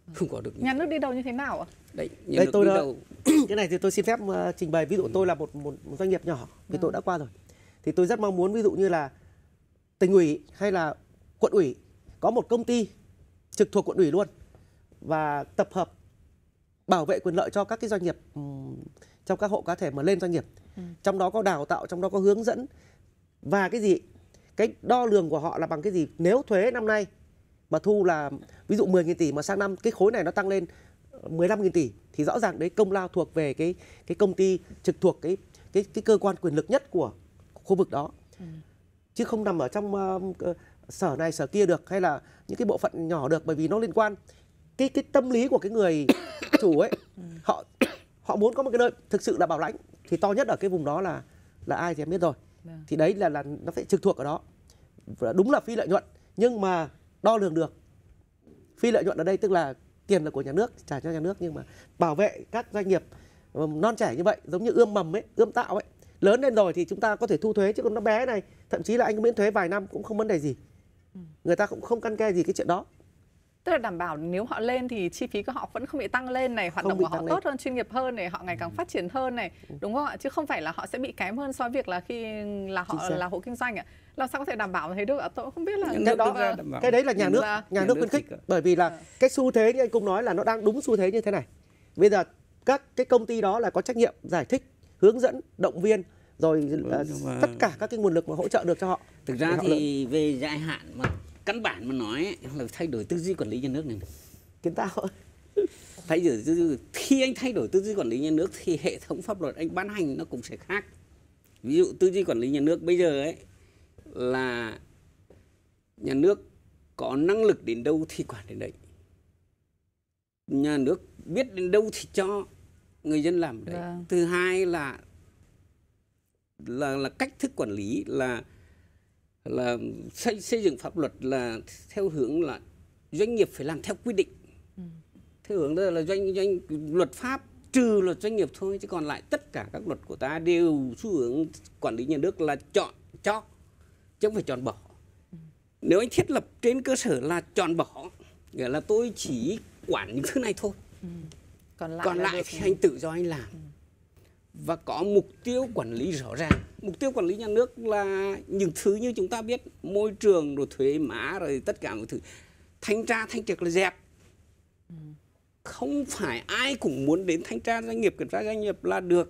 không có được. Nhà nước đi đầu như thế nào ạ? Đấy, nhà Đây nước tôi đi đã, đầu. cái này thì tôi xin phép trình bày. Ví dụ tôi là một doanh nghiệp nhỏ thì tôi đã qua rồi. Thì tôi rất mong muốn ví dụ như là tỉnh ủy hay là quận ủy có một công ty trực thuộc quận ủy luôn và tập hợp bảo vệ quyền lợi cho các cái doanh nghiệp trong các hộ cá thể mà lên doanh nghiệp. Trong đó có đào tạo, trong đó có hướng dẫn và cái gì? Cái đo lường của họ là bằng cái gì? Nếu thuế năm nay mà thu là ví dụ 10.000 tỷ mà sang năm cái khối này nó tăng lên 15.000 tỷ thì rõ ràng đấy công lao thuộc về cái công ty trực thuộc cái cơ quan quyền lực nhất của khu vực đó. Chứ không nằm ở trong sở này sở kia được, hay là những cái bộ phận nhỏ được, bởi vì nó liên quan cái tâm lý của cái người chủ ấy. Họ muốn có một cái nơi thực sự là bảo lãnh thì to nhất ở cái vùng đó là ai thì em biết rồi. Thì đấy là nó phải trực thuộc ở đó. Đúng là phi lợi nhuận nhưng mà đo lường được. Phi lợi nhuận ở đây tức là tiền là của nhà nước, trả cho nhà nước, nhưng mà bảo vệ các doanh nghiệp non trẻ như vậy, giống như ươm mầm ấy, ươm tạo ấy, lớn lên rồi thì chúng ta có thể thu thuế, chứ còn nó bé này thậm chí là anh miễn thuế vài năm cũng không vấn đề gì. Người ta cũng không căn ke gì cái chuyện đó. Tức là đảm bảo nếu họ lên thì chi phí của họ vẫn không bị tăng lên này, hoạt động của họ tốt hơn, chuyên nghiệp hơn này, họ ngày càng phát triển hơn này, đúng không ạ? Chứ không phải là họ sẽ bị kém hơn so với việc là khi là họ là hộ kinh doanh ạ. Làm sao có thể đảm bảo thế được ạ? Tôi không biết là cái đấy là nhà nước khuyến khích, bởi vì là cái xu thế như anh Cung nói là nó đang đúng xu thế như thế này. Bây giờ các cái công ty đó là có trách nhiệm giải thích, hướng dẫn, động viên rồi tất cả các cái nguồn lực mà hỗ trợ được cho họ. Thực ra thì về dài hạn mà căn bản mà nói là thay đổi tư duy quản lý nhà nước này. Kiến tạo. Thay đổi tư duy, khi anh thay đổi tư duy quản lý nhà nước thì hệ thống pháp luật anh ban hành nó cũng sẽ khác. Ví dụ tư duy quản lý nhà nước bây giờ ấy là nhà nước có năng lực đến đâu thì quản đến đấy. Nhà nước biết đến đâu thì cho người dân làm đấy. Thứ hai là cách thức quản lý là xây dựng pháp luật là theo hướng là doanh nghiệp phải làm theo quy định. Theo hướng đó là luật pháp trừ luật doanh nghiệp thôi, chứ còn lại tất cả các luật của ta đều xu hướng quản lý nhà nước là chọn cho chứ không phải chọn bỏ. Nếu anh thiết lập trên cơ sở là chọn bỏ, nghĩa là tôi chỉ quản những thứ này thôi, còn lại thì anh tự do anh làm. Và có mục tiêu quản lý rõ ràng. Mục tiêu quản lý nhà nước là những thứ như chúng ta biết, môi trường rồi thuế má rồi tất cả mọi thứ. Thanh tra thanh trực là dẹp. Không phải ai cũng muốn đến thanh tra doanh nghiệp, kiểm tra doanh nghiệp là được.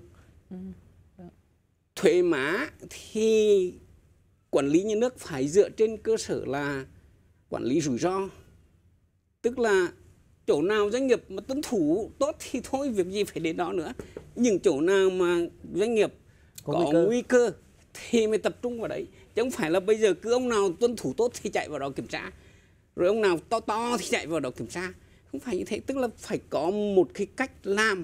Thuế má thì quản lý nhà nước phải dựa trên cơ sở là quản lý rủi ro. Tức là chỗ nào doanh nghiệp mà tuân thủ tốt thì thôi, việc gì phải đến đó nữa. Những chỗ nào mà doanh nghiệp có nguy cơ thì mới tập trung vào đấy. Chứ không phải là bây giờ cứ ông nào tuân thủ tốt thì chạy vào đó kiểm tra, rồi ông nào to thì chạy vào đó kiểm tra. Không phải như thế. Tức là phải có một cái cách làm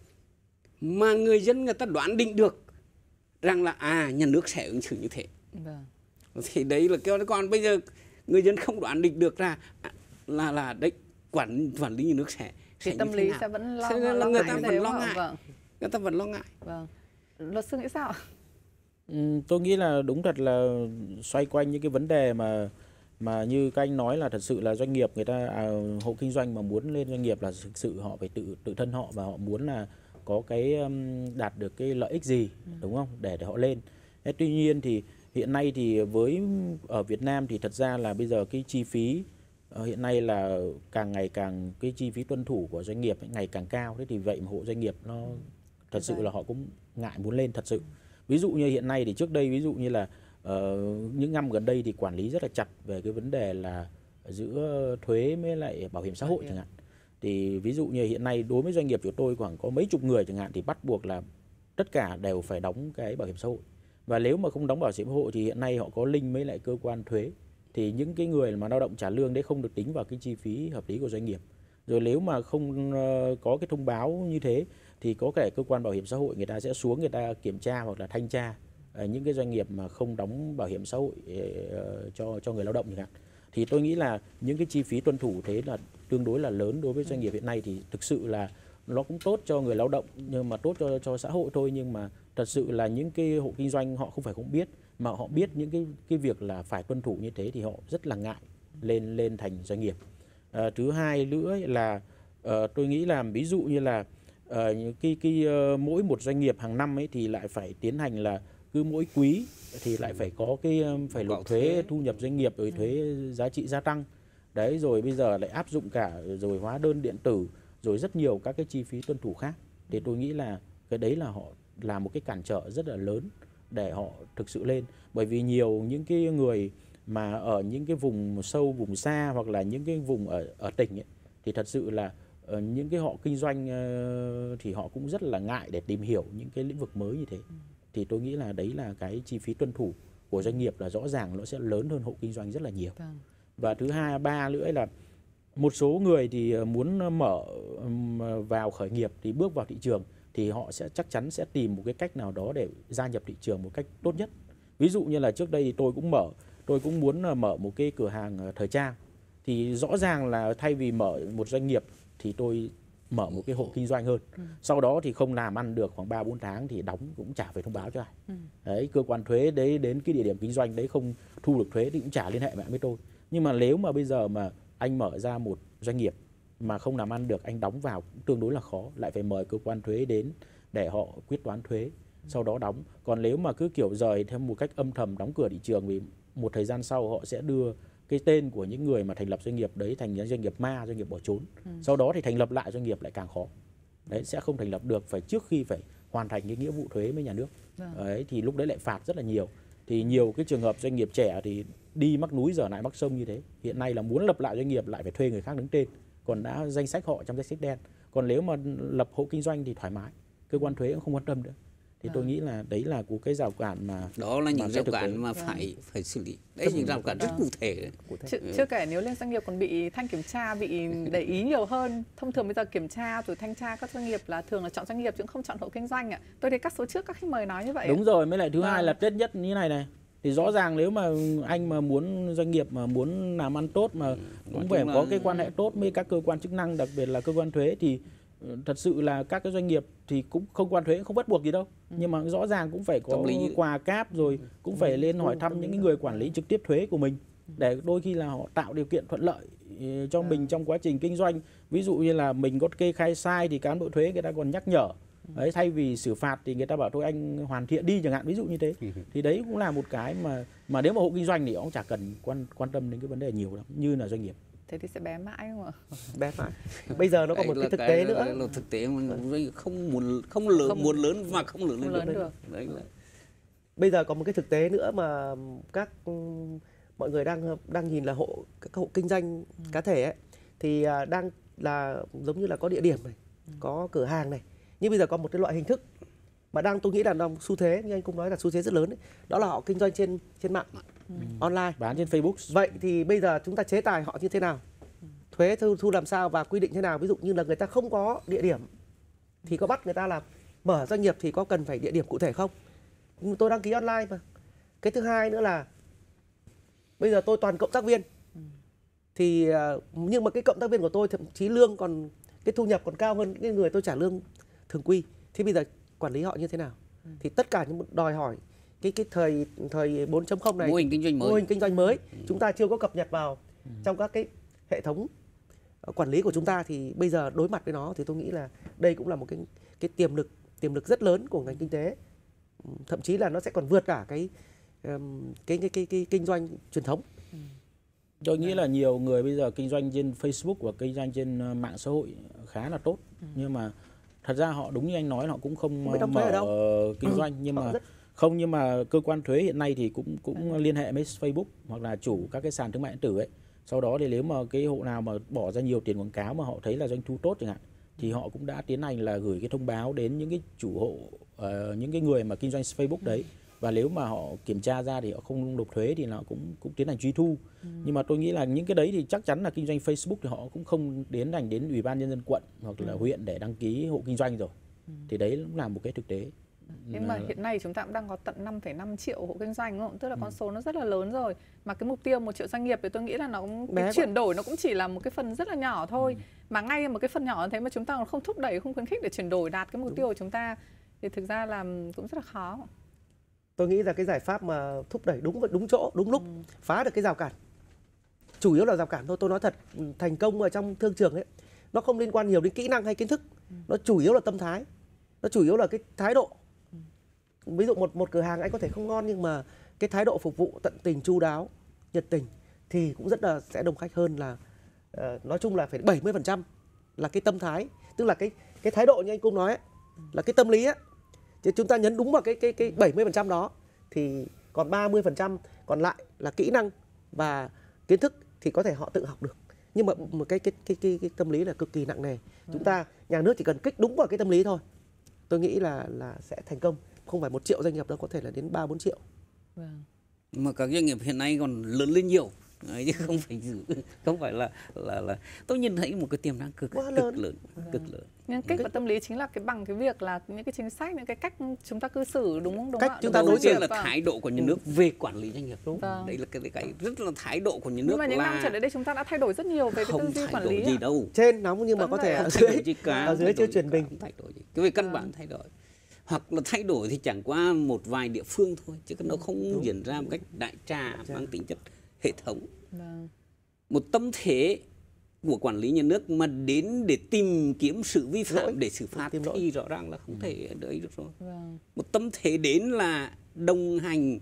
mà người dân người ta đoán định được rằng là nhà nước sẽ ứng xử như thế. Thì đấy là cái, còn bây giờ người dân không đoán định được là đấy quản lý nhà nước sẽ tâm lý sẽ vẫn lo ngại. Người ta vẫn lo ngại. Người ta vẫn lo ngại. Luật sư nghĩ sao? Tôi nghĩ là đúng thật là xoay quanh những cái vấn đề mà như các anh nói là thật sự là doanh nghiệp người ta hộ kinh doanh mà muốn lên doanh nghiệp là thực sự họ phải tự thân họ, và họ muốn là có cái đạt được cái lợi ích gì, đúng không, để họ lên. Tuy nhiên thì hiện nay thì ở Việt Nam thì thật ra là bây giờ cái chi phí hiện nay là càng ngày càng cái chi phí tuân thủ của doanh nghiệp ngày càng cao. Thế thì vậy mà hộ doanh nghiệp nó thật sự là họ cũng ngại muốn lên thật sự. Ví dụ như hiện nay thì trước đây ví dụ như là những năm gần đây thì quản lý rất là chặt về cái vấn đề là giữa thuế với lại bảo hiểm xã hội chẳng hạn. Thì ví dụ như hiện nay đối với doanh nghiệp của tôi khoảng có mấy chục người chẳng hạn thì bắt buộc là tất cả đều phải đóng cái bảo hiểm xã hội. Và nếu mà không đóng bảo hiểm xã hội thì hiện nay họ có link với lại cơ quan thuế. Thì những cái người mà lao động trả lương đấy không được tính vào cái chi phí hợp lý của doanh nghiệp. Rồi nếu mà không có cái thông báo như thế thì có thể cơ quan bảo hiểm xã hội người ta sẽ xuống người ta kiểm tra hoặc là thanh tra những cái doanh nghiệp mà không đóng bảo hiểm xã hội cho người lao động chẳng hạn. Thì tôi nghĩ là những cái chi phí tuân thủ thế là tương đối là lớn đối với doanh nghiệp hiện nay, thì thực sự là nó cũng tốt cho người lao động nhưng mà tốt cho xã hội thôi. Nhưng mà thật sự là những cái hộ kinh doanh họ không phải không biết, mà họ biết những cái việc là phải tuân thủ như thế thì họ rất là ngại lên thành doanh nghiệp. Thứ hai nữa là tôi nghĩ là ví dụ như là mỗi một doanh nghiệp hàng năm ấy thì lại phải tiến hành là cứ mỗi quý thì lại phải có phải nộp thuế thu nhập doanh nghiệp, rồi thuế giá trị gia tăng. Đấy, rồi bây giờ lại áp dụng cả rồi hóa đơn điện tử, rồi rất nhiều các cái chi phí tuân thủ khác. Thì tôi nghĩ là cái đấy là họ là một cái cản trở rất là lớn để họ thực sự lên. Bởi vì nhiều những cái người mà ở những cái vùng sâu, vùng xa hoặc là những cái vùng ở tỉnh ấy, thì thật sự là những cái họ kinh doanh thì họ cũng rất là ngại để tìm hiểu những cái lĩnh vực mới như thế. Thì tôi nghĩ là đấy là cái chi phí tuân thủ của doanh nghiệp là rõ ràng nó sẽ lớn hơn hộ kinh doanh rất là nhiều. Và thứ hai, ba nữa là một số người thì muốn mở vào khởi nghiệp thì bước vào thị trường thì họ sẽ chắc chắn sẽ tìm một cái cách nào đó để gia nhập thị trường một cách tốt nhất. Ví dụ như là trước đây thì tôi cũng muốn mở một cái cửa hàng thời trang. Thì rõ ràng là thay vì mở một doanh nghiệp thì tôi mở một cái hộ kinh doanh hơn. Sau đó thì không làm ăn được khoảng 3-4 tháng thì đóng cũng chả phải thông báo cho ai. Đấy, cơ quan thuế đấy đến cái địa điểm kinh doanh đấy không thu được thuế thì cũng chả liên hệ với tôi. Nhưng mà nếu mà bây giờ mà anh mở ra một doanh nghiệp mà không làm ăn được, anh đóng vào cũng tương đối là khó, lại phải mời cơ quan thuế đến để họ quyết toán thuế, sau đó đóng. Còn nếu mà cứ kiểu rời theo một cách âm thầm đóng cửa thị trường thì một thời gian sau họ sẽ đưa cái tên của những người mà thành lập doanh nghiệp đấy thành doanh nghiệp ma, doanh nghiệp bỏ trốn. Sau đó thì thành lập lại doanh nghiệp lại càng khó. Đấy, sẽ không thành lập được, phải trước khi phải hoàn thành cái nghĩa vụ thuế với nhà nước. Đấy, thì lúc đấy lại phạt rất là nhiều. Thì nhiều cái trường hợp doanh nghiệp trẻ thì đi mắc núi giờ lại mắc sông như thế. Hiện nay là muốn lập lại doanh nghiệp lại phải thuê người khác đứng tên, còn đã danh sách họ trong danh sách đen. Còn nếu mà lập hộ kinh doanh thì thoải mái, cơ quan thuế cũng không quan tâm nữa. Thì tôi nghĩ là đấy là của cái rào cản mà đó là những rào cản mà phải xử lý. Đấy, những rào cản rất cụ thể. Chưa kể nếu lên doanh nghiệp còn bị thanh kiểm tra, bị để ý nhiều hơn. Thông thường bây giờ kiểm tra rồi thanh tra các doanh nghiệp là thường là chọn doanh nghiệp chứ không chọn hộ kinh doanh ạ. Tôi thấy các số trước các khách mời nói như vậy. Đúng rồi, mới lại thứ hai là tết nhất như này này. Thì rõ ràng nếu mà anh mà muốn doanh nghiệp mà muốn làm ăn tốt mà cũng phải có cái quan hệ tốt với các cơ quan chức năng, đặc biệt là cơ quan thuế, thì thật sự là các cái doanh nghiệp thì cũng không, quan thuế không bắt buộc gì đâu. Nhưng mà rõ ràng cũng phải có quà cáp, rồi cũng phải lên hỏi thăm những người quản lý trực tiếp thuế của mình, để đôi khi là họ tạo điều kiện thuận lợi cho mình trong quá trình kinh doanh. Ví dụ như là mình có kê khai sai thì cán bộ thuế người ta còn nhắc nhở. Đấy, thay vì xử phạt thì người ta bảo thôi anh hoàn thiện đi chẳng hạn, ví dụ như thế. Thì đấy cũng là một cái mà nếu mà hộ kinh doanh thì ông chả cần quan tâm đến cái vấn đề nhiều lắm như là doanh nghiệp. Thế thì sẽ bé mãi không ạ? Bé mãi. Bây giờ nó có một cái thực tế nữa. Là thực tế mà không muốn lớn và không lớn được. Đấy là. Bây giờ có một cái thực tế nữa mà mọi người đang nhìn là các hộ kinh doanh cá thể ấy, thì đang là giống như là có địa điểm này, có cửa hàng này. Nhưng bây giờ có một cái loại hình thức mà tôi nghĩ là xu thế, như anh cũng nói là xu thế rất lớn ấy. Đó là họ kinh doanh trên mạng, online, bán trên Facebook. Vậy thì bây giờ chúng ta chế tài họ như thế nào? Thuế thu làm sao và quy định thế nào? Ví dụ như là người ta không có địa điểm thì có bắt người ta là mở doanh nghiệp thì có cần phải địa điểm cụ thể không? Tôi đăng ký online mà. Cái thứ hai nữa là bây giờ tôi toàn cộng tác viên. Thì nhưng mà cái cộng tác viên của tôi thậm chí lương còn, cái thu nhập còn cao hơn cái người tôi trả lương thường quy. Thế bây giờ quản lý họ như thế nào? Thì tất cả những đòi hỏi cái thời 4.0 này, mô hình kinh doanh mới chúng ta chưa có cập nhật vào trong các cái hệ thống quản lý của chúng ta, thì bây giờ đối mặt với nó thì tôi nghĩ là đây cũng là một cái tiềm lực rất lớn của ngành kinh tế. Thậm chí là nó sẽ còn vượt cả cái kinh doanh truyền thống. Tôi nghĩ là nhiều người bây giờ kinh doanh trên Facebook và kinh doanh trên mạng xã hội khá là tốt. Nhưng mà thật ra họ đúng như anh nói, họ cũng không mở kinh doanh. Nhưng mà cơ quan thuế hiện nay thì cũng liên hệ với Facebook hoặc là chủ các cái sàn thương mại điện tử ấy. Sau đó thì nếu mà cái hộ nào mà bỏ ra nhiều tiền quảng cáo mà họ thấy là doanh thu tốt chẳng hạn, thì họ cũng đã tiến hành là gửi cái thông báo đến những cái chủ hộ, những cái người mà kinh doanh Facebook đấy. Và nếu mà họ kiểm tra ra thì họ không nộp thuế thì họ cũng tiến hành truy thu. Nhưng mà tôi nghĩ là những cái đấy thì chắc chắn là kinh doanh Facebook thì họ cũng không đến Ủy ban nhân dân quận hoặc là huyện để đăng ký hộ kinh doanh rồi. Thì đấy cũng là một cái thực tế. Nhưng mà hiện nay chúng ta cũng đang có tận 5,5 triệu hộ kinh doanh, đúng không? Tức là con số nó rất là lớn rồi. Mà cái mục tiêu 1 triệu doanh nghiệp thì tôi nghĩ là nó cũng cái chuyển đổi nó cũng chỉ là một cái phần rất là nhỏ thôi. Mà ngay một cái phần nhỏ như thế mà chúng ta còn không thúc đẩy, không khuyến khích để chuyển đổi đạt cái mục tiêu của chúng ta thì thực ra là cũng rất là khó. Tôi nghĩ là cái giải pháp mà thúc đẩy đúng chỗ, đúng lúc, phá được cái rào cản. Chủ yếu là rào cản thôi, tôi nói thật, thành công ở trong thương trường ấy. nó không liên quan nhiều đến kỹ năng hay kiến thức, nó chủ yếu là tâm thái, nó chủ yếu là cái thái độ. Ví dụ một cửa hàng anh có thể không ngon nhưng mà cái thái độ phục vụ tận tình, chu đáo, nhiệt tình thì cũng rất là sẽ đông khách hơn là nói chung là phải 70% là cái tâm thái, tức là cái thái độ như anh Cung nói ấy, là cái tâm lý ấy. Chứ chúng ta nhấn đúng vào cái 70% đó thì còn 30% còn lại là kỹ năng và kiến thức thì có thể họ tự học được. Nhưng mà một cái tâm lý là cực kỳ nặng nề. Chúng ta nhà nước chỉ cần kích đúng vào cái tâm lý thôi. Tôi nghĩ là sẽ thành công. Không phải 1 triệu doanh nghiệp đâu, có thể là đến 3-4 triệu. Vâng. Mà các doanh nghiệp hiện nay còn lớn lên nhiều. Đấy, chứ không phải là tôi nhìn thấy một cái tiềm năng cực lớn. Nhưng kích vào tâm lý chính là bằng cái việc là những cái chính sách, những cái cách chúng ta cư xử, đúng không? Cách chúng ta đối diện là thái độ của nhà nước về quản lý doanh nghiệp. Đúng. Đấy là cái rất là thái độ của nhà nước. Nhưng mà những năm trở lại đây chúng ta đã thay đổi rất nhiều về cái tư duy quản lý. Không thay đổi gì đâu. Trên nóng nhưng mà có thể ở dưới chưa chuyển mình. Thay đổi gì. Cái về căn bản thay đổi. Hoặc là thay đổi thì chẳng qua một vài địa phương thôi, chứ nó không diễn ra một cách đại trà mang tính chất hệ thống. Một tâm thế của quản lý nhà nước mà đến để tìm kiếm sự vi phạm để xử phạt thì rõ ràng là không thể đấy được rồi. Một tâm thế đến là đồng hành,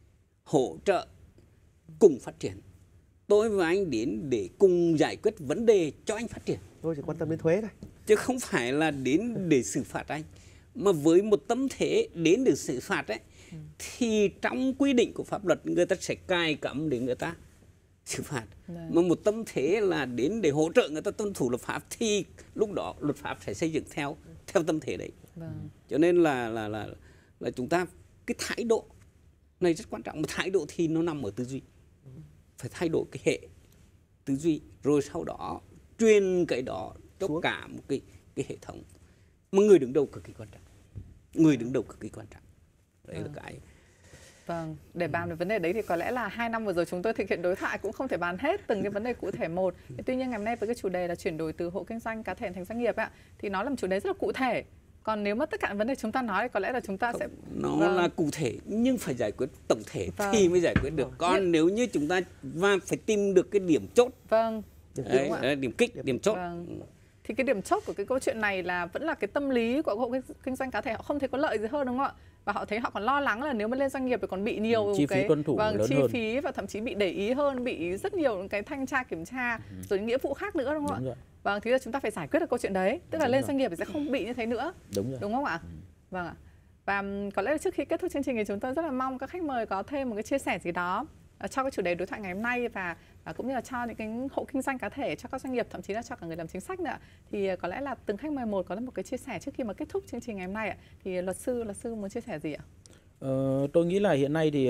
hỗ trợ, cùng phát triển. Tôi và anh đến để cùng giải quyết vấn đề cho anh phát triển. Tôi chỉ quan tâm đến thuế thôi. Chứ không phải là đến để xử phạt anh. Mà với một tâm thế đến để xử phạt ấy, thì trong quy định của pháp luật người ta sẽ cài cắm để người ta xử phạt. Mà một tâm thế là đến để hỗ trợ người ta tuân thủ luật pháp thì lúc đó luật pháp sẽ xây dựng theo tâm thế đấy. Cho nên là chúng ta cái thái độ này rất quan trọng. Một thái độ thì nó nằm ở tư duy. Phải thay đổi cái hệ tư duy rồi sau đó truyền cái đó cho cả một cái hệ thống. Mà người đứng đầu cực kỳ quan trọng. Người đứng đầu cực kỳ quan trọng. Đấy là cái. Vâng, để bàn về vấn đề đấy thì có lẽ là 2 năm vừa rồi chúng tôi thực hiện đối thoại cũng không thể bàn hết từng cái vấn đề cụ thể một. Tuy nhiên ngày hôm nay với cái chủ đề là chuyển đổi từ hộ kinh doanh cá thể thành doanh nghiệp thì nó là một chủ đề rất là cụ thể. Còn nếu mà tất cả vấn đề chúng ta nói thì có lẽ là chúng ta sẽ là cụ thể nhưng phải giải quyết tổng thể thì mới giải quyết được. Còn nếu như chúng ta phải tìm được cái điểm chốt. Điểm kích, điểm chốt. Thì cái điểm chốt của cái câu chuyện này là vẫn là cái tâm lý của hộ kinh doanh cá thể, họ không thấy có lợi gì hơn đúng không ạ? Và họ thấy họ còn lo lắng là nếu mà lên doanh nghiệp thì còn bị nhiều chi phí tuân thủ lớn chi hơn. phí và thậm chí bị để ý hơn, bị rất nhiều cái thanh tra kiểm tra rồi nghĩa vụ khác nữa đúng không ạ? Vâng, thì là chúng ta phải giải quyết được câu chuyện đấy, tức là lên doanh nghiệp thì sẽ không bị như thế nữa. Đúng không ạ? Vâng ạ. Và có lẽ là trước khi kết thúc chương trình thì chúng tôi rất là mong các khách mời có thêm một cái chia sẻ gì đó cho cái chủ đề đối thoại ngày hôm nay và cũng như là cho những cái hộ kinh doanh cá thể, cho các doanh nghiệp, thậm chí là cho cả người làm chính sách nữa. Thì có lẽ là từng khách mời một có một cái chia sẻ trước khi mà kết thúc chương trình ngày hôm nay ạ. Thì luật sư muốn chia sẻ gì ạ? Tôi nghĩ là hiện nay thì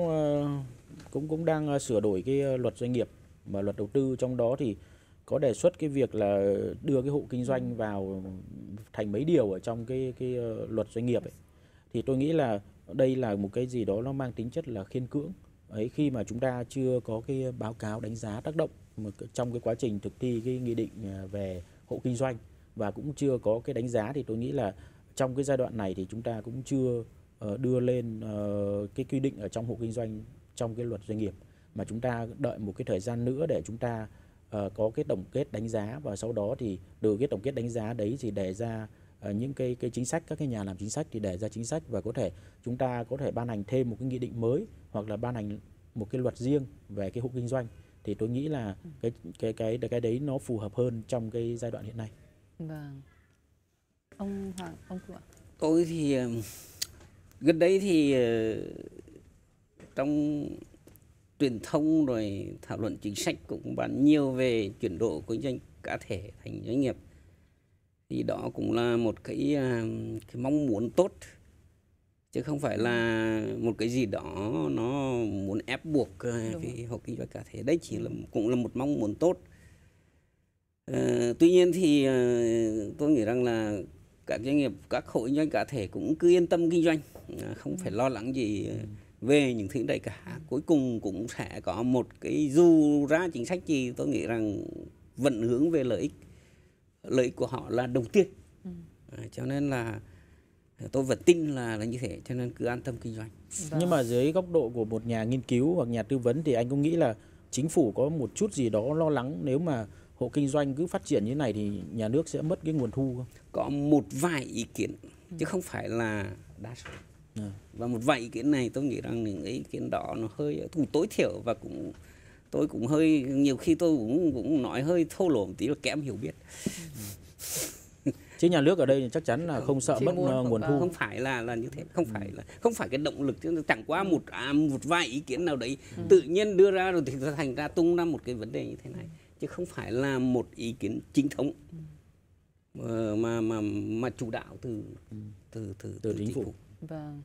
cũng đang sửa đổi cái luật doanh nghiệp và luật đầu tư, trong đó thì có đề xuất cái việc là đưa cái hộ kinh doanh vào thành mấy điều ở trong cái luật doanh nghiệp ấy. Thì tôi nghĩ là đây là một cái gì đó nó mang tính chất là khiên cưỡng. Ấy, khi mà chúng ta chưa có cái báo cáo đánh giá tác động trong cái quá trình thực thi cái nghị định về hộ kinh doanh và cũng chưa có cái đánh giá, thì tôi nghĩ là trong cái giai đoạn này thì chúng ta cũng chưa đưa lên cái quy định ở trong hộ kinh doanh trong cái luật doanh nghiệp, mà chúng ta đợi một cái thời gian nữa để chúng ta có cái tổng kết đánh giá, và sau đó thì từ cái tổng kết đánh giá đấy thì đề ra những cái chính sách, các cái nhà làm chính sách thì đề ra chính sách, và chúng ta có thể ban hành thêm một cái nghị định mới hoặc là ban hành một cái luật riêng về cái hộ kinh doanh. Thì tôi nghĩ là cái đấy nó phù hợp hơn trong cái giai đoạn hiện nay. Vâng. Ông Hoàng, ông Cự ạ. Tôi thì gần đây thì trong truyền thông rồi thảo luận chính sách cũng bàn nhiều về chuyển đổi kinh doanh cá thể thành doanh nghiệp. Thì đó cũng là một cái mong muốn tốt, chứ không phải là một cái gì đó nó muốn ép buộc cái hộ kinh doanh cá thể. Đấy cũng là một mong muốn tốt. Tuy nhiên thì tôi nghĩ rằng là các doanh nghiệp, các hộ kinh doanh cá thể cũng cứ yên tâm kinh doanh, không phải lo lắng gì về những thứ này cả. Cuối cùng cũng sẽ có một cái, dù ra chính sách gì, tôi nghĩ rằng vẫn hướng về lợi ích của họ là đầu tiên. Cho nên là tôi vẫn tin là như thế, cho nên cứ an tâm kinh doanh. Nhưng mà dưới góc độ của một nhà nghiên cứu hoặc nhà tư vấn thì anh cũng nghĩ là chính phủ có một chút gì đó lo lắng nếu mà hộ kinh doanh cứ phát triển như này thì nhà nước sẽ mất cái nguồn thu không? Có một vài ý kiến chứ không phải là đa số. Và một vài ý kiến này tôi nghĩ rằng những ý kiến đó nó hơi cũng tối thiểu, và tôi cũng hơi, nhiều khi tôi cũng nói hơi thô lỗ một tí là kém hiểu biết. Chứ nhà nước ở đây chắc chắn là không sợ mất nguồn thu. Không phải là như thế, không phải cái động lực, chứ chẳng qua một vài ý kiến nào đấy tự nhiên đưa ra rồi thì thành ra tung ra một cái vấn đề như thế này, chứ không phải là một ý kiến chính thống mà chủ đạo từ chính phủ. Vâng.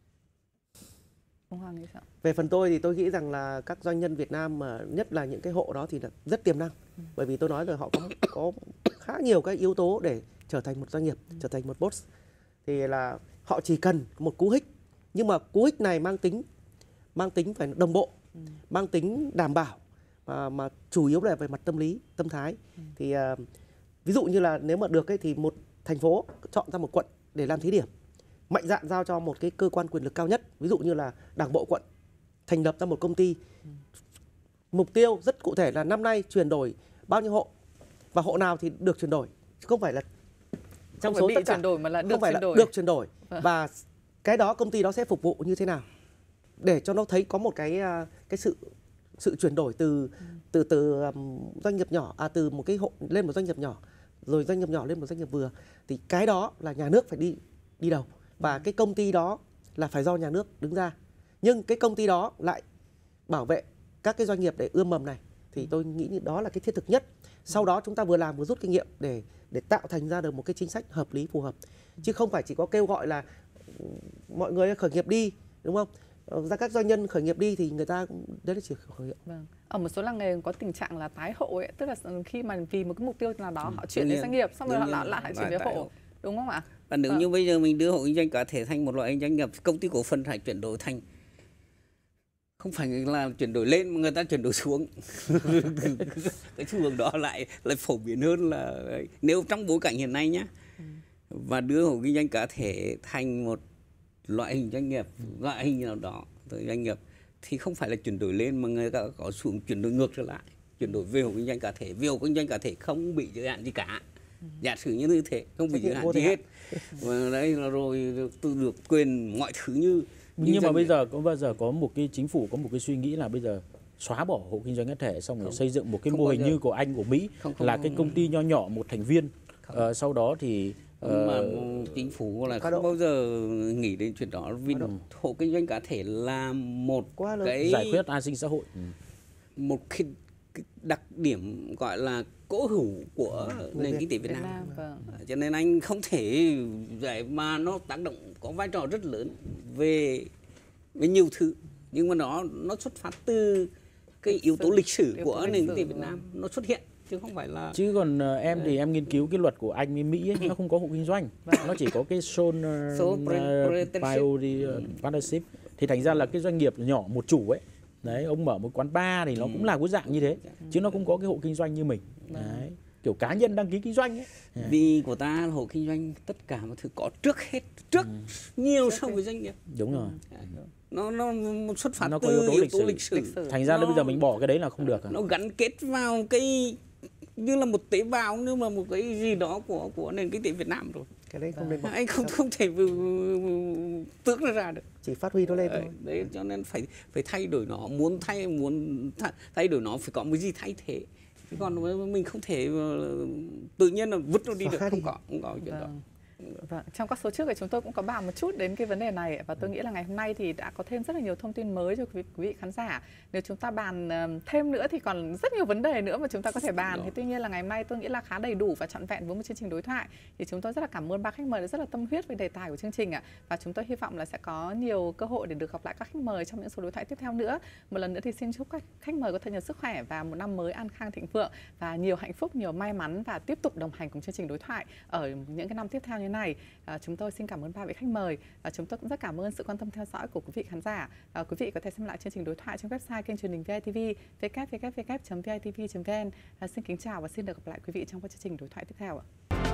Ông Hoàng nghĩ sao? Về phần tôi thì tôi nghĩ rằng là các doanh nhân Việt Nam, mà nhất là những cái hộ đó thì là rất tiềm năng. Bởi vì tôi nói rồi, họ có khá nhiều cái yếu tố để trở thành một doanh nghiệp, trở thành một boss. Thì là họ chỉ cần một cú hích, nhưng mà cú hích này mang tính phải đồng bộ, mang tính đảm bảo, mà chủ yếu là về mặt tâm lý, tâm thái. Thì ví dụ như là nếu mà được ấy, thì một thành phố chọn ra một quận để làm thí điểm, mạnh dạn giao cho một cái cơ quan quyền lực cao nhất, ví dụ như là Đảng bộ quận, thành lập ra một công ty. Mục tiêu rất cụ thể là năm nay chuyển đổi bao nhiêu hộ, và hộ nào thì được chuyển đổi, chứ không phải là trong số tất cả, chuyển đổi mà là không phải là được chuyển đổi. Và cái đó công ty đó sẽ phục vụ như thế nào để cho nó thấy có một cái sự chuyển đổi từ doanh nghiệp nhỏ, từ một cái hộ lên một doanh nghiệp nhỏ, rồi doanh nghiệp nhỏ lên một doanh nghiệp vừa, thì cái đó là nhà nước phải đi đầu, và cái công ty đó là phải do nhà nước đứng ra, nhưng cái công ty đó lại bảo vệ các cái doanh nghiệp để ươm mầm này, thì tôi nghĩ như đó là cái thiết thực nhất. Sau đó chúng ta vừa làm vừa rút kinh nghiệm để tạo thành ra được một cái chính sách hợp lý, phù hợp, chứ không phải chỉ có kêu gọi là mọi người khởi nghiệp đi, đúng không? Ra các doanh nhân khởi nghiệp đi thì người ta đấy là chỉ khởi nghiệp. Vâng. Ở một số làng nghề có tình trạng là tái hộ ấy, tức là khi mà vì một cái mục tiêu nào đó họ chuyển đến doanh nghiệp, xong rồi họ lại chuyển về hộ, đúng không ạ? Và nếu như bây giờ mình đưa hộ kinh doanh cá thể thành một loại doanh nghiệp, công ty cổ phần phải chuyển đổi thành, không phải là chuyển đổi lên mà người ta chuyển đổi xuống. Cái xu hướng đó lại phổ biến hơn là nếu trong bối cảnh hiện nay nhé, và đưa hộ kinh doanh cá thể thành một loại hình doanh nghiệp, loại hình nào đó doanh nghiệp, thì không phải là chuyển đổi lên mà người ta có xuống chuyển đổi ngược trở lại, chuyển đổi về hộ kinh doanh cá thể. Về hộ kinh doanh cá thể không bị giới hạn gì cả, giả sử như thế không bị giới hạn gì hết, và đấy là rồi tự được quyền mọi thứ như. Nhưng mà bây giờ có một cái chính phủ có một cái suy nghĩ là bây giờ xóa bỏ hộ kinh doanh cá thể, xong rồi xây dựng một cái mô hình như của Anh, của Mỹ, là cái công ty nho nhỏ một thành viên. Sau đó thì mà chính phủ là không bao giờ nghĩ đến chuyện đó, vì hộ kinh doanh cá thể là một cái giải quyết an sinh xã hội, một cái đặc điểm gọi là cố hữu của nền kinh tế Việt Nam. Cho nên anh không thể giải, mà nó tác động có vai trò rất lớn về nhiều thứ, nhưng mà nó xuất phát từ cái yếu tố lịch sử của nền kinh tế Việt Nam nó xuất hiện, chứ không phải là. Chứ còn em thì em nghiên cứu cái luật của Anh với Mỹ ấy, nó không có hộ kinh doanh, nó chỉ có cái sole partnership, thì thành ra là cái doanh nghiệp nhỏ một chủ ấy, đấy, ông mở một quán bar thì nó cũng là cái dạng như thế, chứ nó không có cái hộ kinh doanh như mình. Đấy, kiểu cá nhân đăng ký kinh doanh ấy. Vì của ta hộ kinh doanh tất cả mọi thứ có trước nhiều so với doanh nghiệp. Đúng rồi. Nó xuất phát nó từ có yếu tố lịch sử. Thành ra bây giờ mình bỏ cái đấy là không được. Nó gắn kết vào cái như là một tế bào, như là một cái gì đó của nền kinh tế Việt Nam rồi. Cái đấy không nên bỏ. Anh không thể tưởng ra được. Chỉ phát huy nó lên thôi. Đấy, cho nên phải thay đổi nó, muốn thay đổi nó phải có cái gì thay thế. Chứ còn mình không thể tự nhiên là vứt nó đi được, không có chuyện đó. Vâng. Trong các số trước thì chúng tôi cũng có bàn một chút đến cái vấn đề này, và tôi nghĩ là ngày hôm nay thì đã có thêm rất là nhiều thông tin mới cho quý vị khán giả. Nếu chúng ta bàn thêm nữa thì còn rất nhiều vấn đề nữa mà chúng ta có thể bàn. Thì tuy nhiên là ngày hôm nay tôi nghĩ là khá đầy đủ và trọn vẹn với một chương trình đối thoại. Thì chúng tôi rất là cảm ơn ba khách mời đã rất là tâm huyết với đề tài của chương trình ạ. Và chúng tôi hy vọng là sẽ có nhiều cơ hội để được gặp lại các khách mời trong những số đối thoại tiếp theo nữa. Một lần nữa thì xin chúc các khách mời có thật nhiều sức khỏe và một năm mới an khang thịnh vượng và nhiều hạnh phúc, nhiều may mắn, và tiếp tục đồng hành cùng chương trình đối thoại ở những cái năm tiếp theo như này. Chúng tôi xin cảm ơn ba vị khách mời, và chúng tôi cũng rất cảm ơn sự quan tâm theo dõi của quý vị khán giả. Quý vị có thể xem lại chương trình đối thoại trên website kênh truyền hình VITV www.vitv.vn. Xin kính chào và xin được gặp lại quý vị trong các chương trình đối thoại tiếp theo ạ.